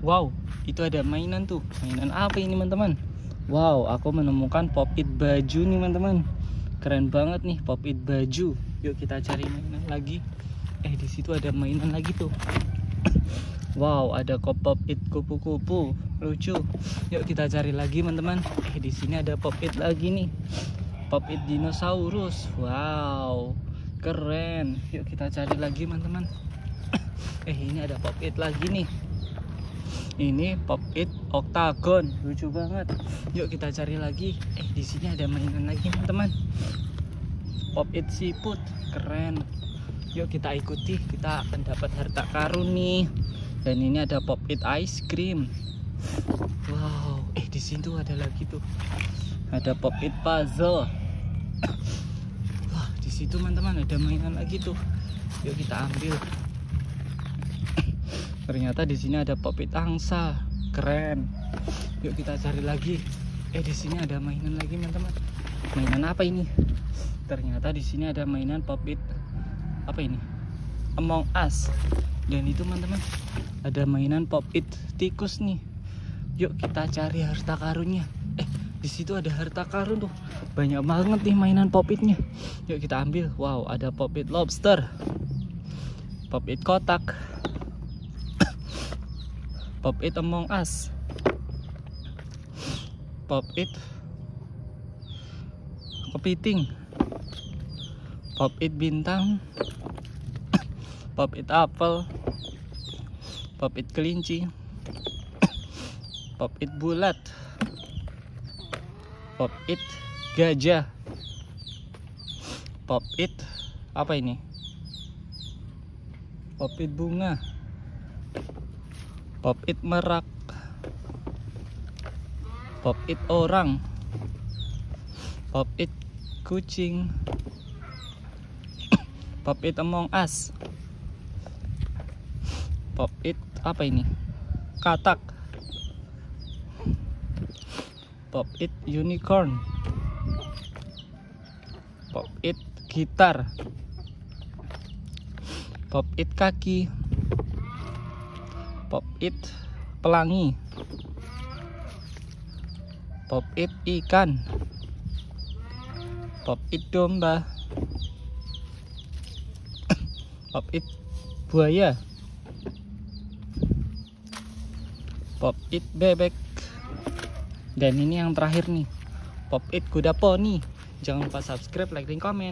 Wow, itu ada mainan tuh. Mainan apa ini teman-teman? Wow, aku menemukan pop it baju nih teman-teman. Keren banget nih pop it baju. Yuk kita cari mainan lagi. Di situ ada mainan lagi tuh. Wow, ada pop it kupu-kupu. Lucu. Yuk kita cari lagi teman-teman. Di sini ada pop it lagi nih. Pop it dinosaurus. Wow, keren. Yuk kita cari lagi teman-teman. Ini ada pop it lagi nih. Ini pop it octagon, lucu banget. Yuk kita cari lagi. Di sini ada mainan lagi teman-teman. Pop it siput, keren. Yuk kita ikuti, kita akan dapat harta karun nih. Dan ini ada pop it ice cream. Wow, di situ ada lagi tuh. Ada pop it puzzle. Wah, di situ teman-teman ada mainan lagi tuh. Yuk kita ambil. Ternyata di sini ada pop it angsa, keren. Yuk kita cari lagi. Di sini ada mainan lagi teman-teman. Mainan apa ini? Ternyata di sini ada mainan pop it apa ini? Among Us. Dan itu teman-teman ada mainan pop it tikus nih. Yuk kita cari harta karunnya. Di situ ada harta karun tuh. Banyak banget nih mainan pop itnya. Yuk kita ambil. Wow, ada pop it lobster, pop it kotak, pop it Among Us, pop it kepiting, pop it bintang, pop it apel, pop it kelinci, pop it bulat, pop it gajah, pop it apa ini? Pop it bunga, pop it merak, pop it orang, pop it kucing, pop it Among Us, pop it apa ini? Katak, pop it unicorn, pop it gitar, pop it kaki, pop it pelangi, pop it ikan, pop it domba, pop it buaya, pop it bebek. Dan ini yang terakhir nih, pop it kuda poni. Jangan lupa subscribe, like, dan komen.